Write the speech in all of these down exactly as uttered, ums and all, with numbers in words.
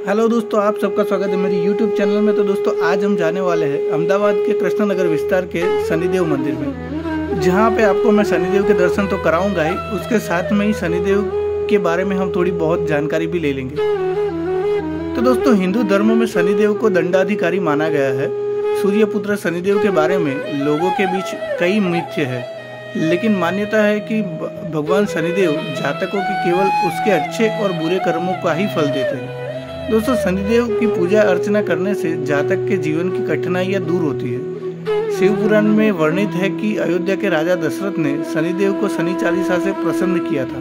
Hello दोस्तों, आप सबका स्वागत है मेरी यूट्यूब चैनल में। तो दोस्तों आज हम जाने वाले हैं अहमदाबाद के कृष्णनगर विस्तार के शनिदेव मंदिर में, जहां पे आपको मैं शनिदेव के दर्शन तो कराऊंगा ही, उसके साथ में ही शनिदेव के बारे में हम थोड़ी बहुत जानकारी भी ले लेंगे। तो दोस्तों हिंदू धर्म में शनिदेव को दंडाधिकारी माना गया है। सूर्यपुत्र शनिदेव के बारे में लोगों के बीच कई मिथ्य है, लेकिन मान्यता है कि भगवान शनिदेव जातकों की केवल उसके अच्छे और बुरे कर्मों का ही फल देते हैं। दोस्तों शनिदेव की पूजा अर्चना करने से जातक के जीवन की कठिनाइयां दूर होती है। शिव पुराण में वर्णित है कि अयोध्या के राजा दशरथ ने शनिदेव को शनि चालीसा से प्रसन्न किया था,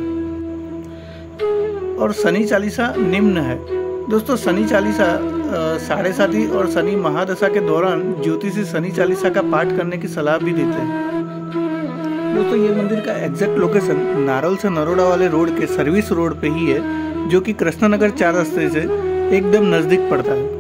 और शनि चालीसा निम्न है। दोस्तों शनि चालीसा साढ़े साथी और शनि महादशा के दौरान ज्योतिषी शनि चालीसा का पाठ करने की सलाह भी देते हैं। दोस्तों ये मंदिर का एग्जैक्ट लोकेशन नारोल से नरोडा वाले रोड के सर्विस रोड पे ही है, जो कि कृष्णनगर चार रास्ते से एकदम नज़दीक पड़ता है।